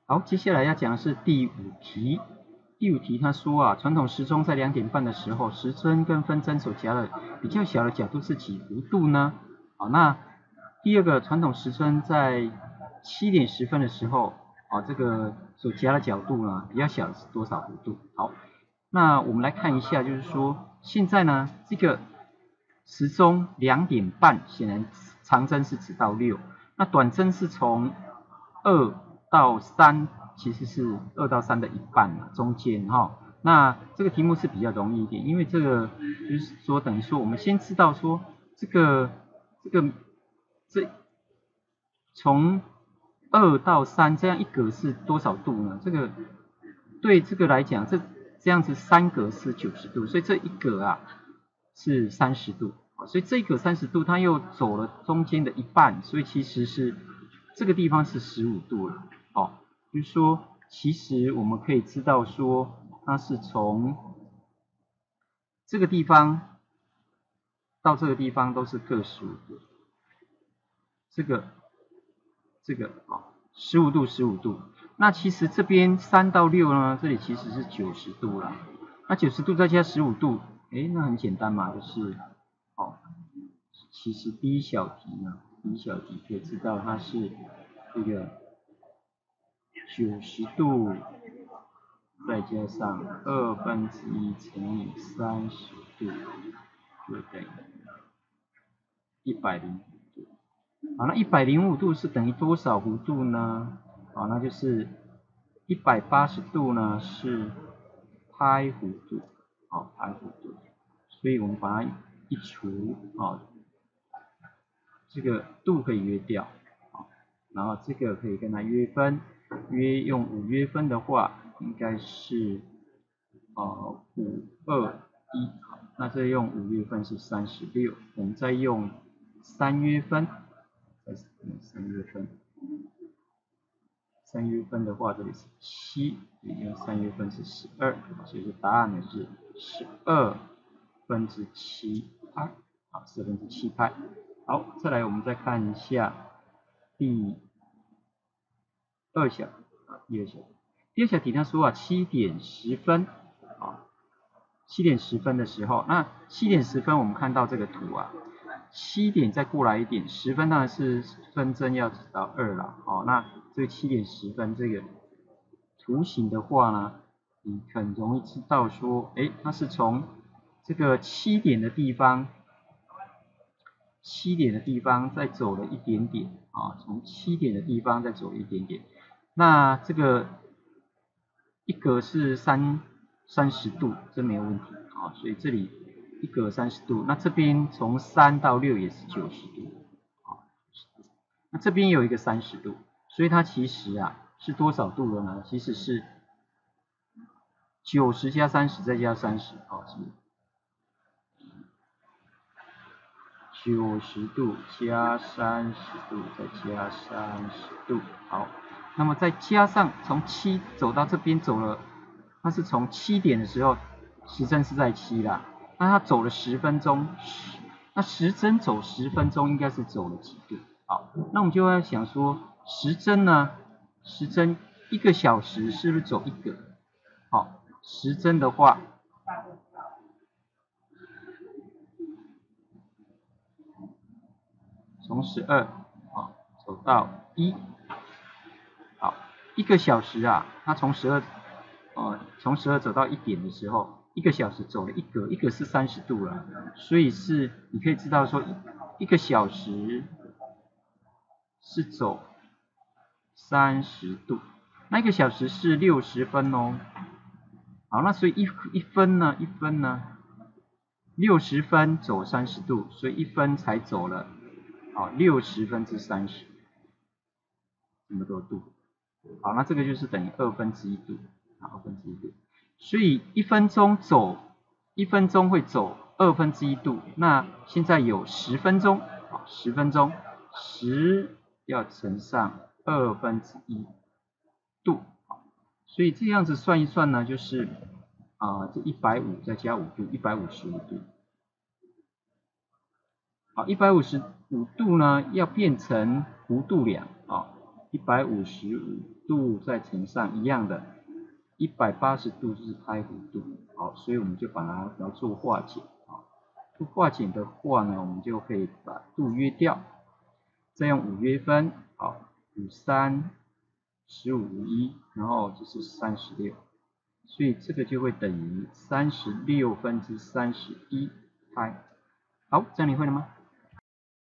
好，接下来要讲的是第五题。第五题他说啊，传统时钟在2点半的时候，时针跟分针所夹的比较小的角度是几弧度呢？好，那第二个传统时针在7点10分的时候，这个所夹的角度呢比较小的是多少弧度？好，那我们来看一下，就是说现在呢这个时钟2点半，显然长针是指到6，那短针是从2到3，其实是2到3的一半嘛，中间哈。那这个题目是比较容易一点，因为这个就是说等于说我们先知道说这从2到3这样一格是多少度呢？这个对这个来讲，这样子3格是90度，所以这一格啊是30度，所以这一格30度，它又走了中间的一半，所以其实是这个地方是15度了，就是说其实我们可以知道说它是从这个地方到这个地方都是各15度，这个15度15度，那其实这边3到6呢，这里其实是90度了，那90度再加15度，那很简单嘛，就是其实第一小题可以知道它是这个90度再加上1/2乘以30度，就等于105度。好，那105度是等于多少弧度呢？那就是180度呢是拍弧度，拍弧度。所以我们把它一除，这个度可以约掉，然后这个可以跟它约分，用5约分的话，应该是521，那这用5约分是36，我们再用3约分，3约分的话，这里是7，因为3约分是12，所以答案呢是12/7拍，12/7拍。好，再来我们再看一下第二小题，他说7点10分，7点10分的时候，那7点10分我们看到这个图啊，7点再过来一点，10分当然是分针要指到2了，那这个7点10分这个图形的话呢，你很容易知道说，它是从这个7点的地方再走了一点点，从7点的地方再走一点点，那这个一格是30度，这没有问题，所以这里一格30度，那这边从3到6也是90度，那这边有一个30度，所以它其实是多少度了呢？其实是90加30再加30，是90度加30度再加30度，好，那么再加上从7走到这边走了，它是从7点的时候，时针是在7啦，那它走了10分钟，那时针走10分钟应该是走了几度？好，那我们就要想说，时针1个小时是不是走1个？时针的话，从12走到1，好，1个小时它从12走到1点的时候，1个小时走了1格，1格是30度了，所以是你可以知道说1个小时是走30度，那1个小时是60分哦。好，那所以一分呢，60分走30度，所以1分才走了60分之30，这么多度。好，那这个就是等于1/2度，1/2度。所以1分钟会走1/2度，那现在有10分钟，10分钟，10要乘上1/2度，所以这样子算一算呢，就是这150再加5度，155度。好，155度呢要变成弧度量 155度再乘上一样的180度就是拍弧度。好，所以我们就把它来做化简。做化简的话呢，我们就可以把度约掉，再用5约分。好，53、15、1，然后这是36，所以这个就会等于36分之31拍。好，这样你会了吗？